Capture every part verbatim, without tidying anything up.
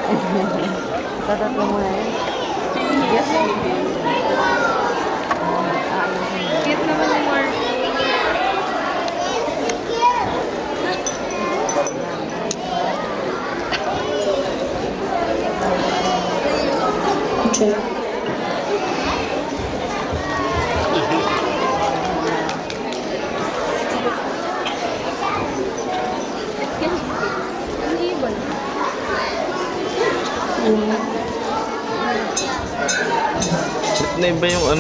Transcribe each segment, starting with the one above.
Tatatlo mo na yun. Yes. Cute naman yung Mark. Okay. Ba't na iba yung ano?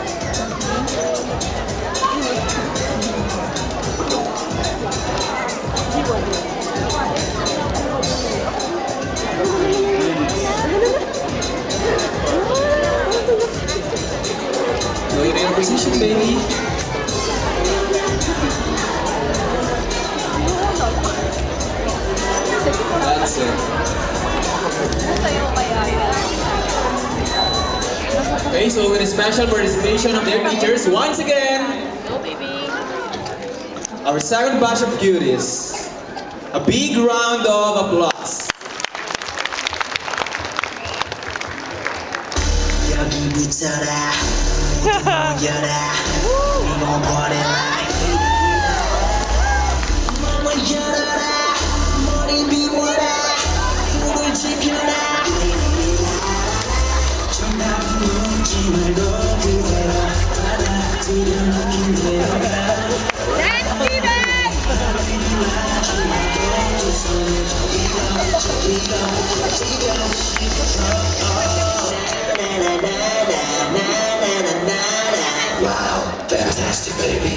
Know your real position, baby. That's it. Okay, so with a special participation of their teachers, once again, Go, baby. our second batch of cuties. A big round of applause. Wow, fantastic, baby.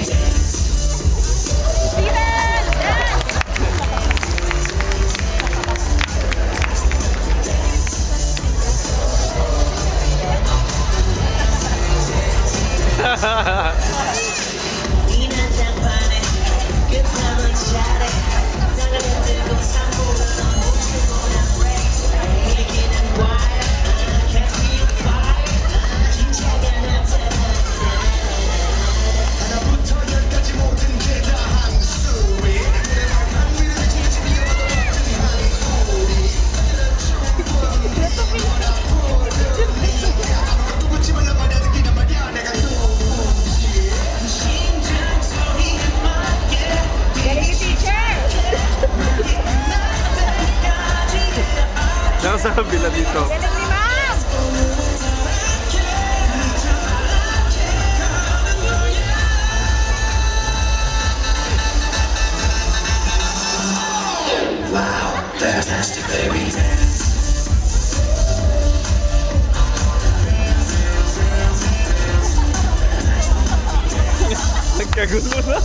Nasa kabila dito. Wow, fantastic, baby. Nagkagulo na.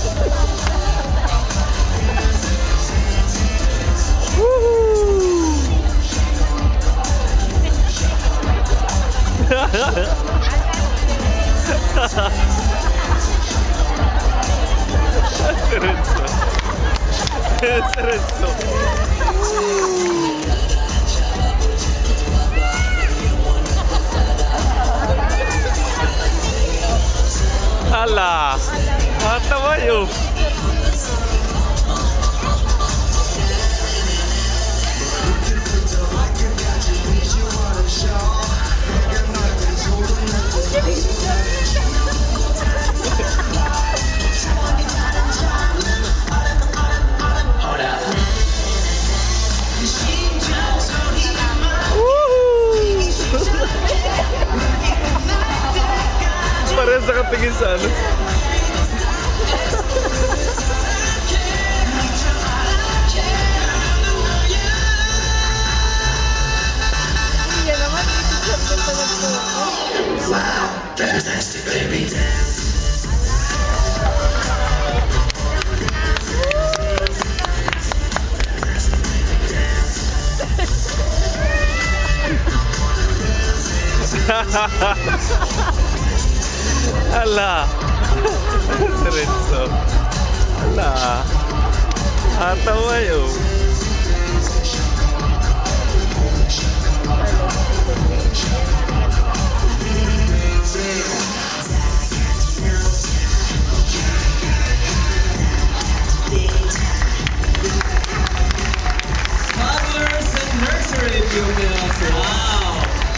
Serenzo. Serenzo. Hala. Mata ba yun? Parehas nakatingin sa ano. Wow, fantastic, baby. Hala. Serenzo. Hala. Atawa yun. Toddlers and Nursery, if you will. Wow.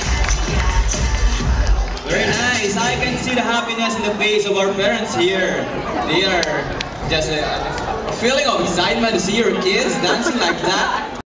Very nice. I can see the happiness in the face of our parents here. They are just a, a feeling of excitement to see your kids dancing like that.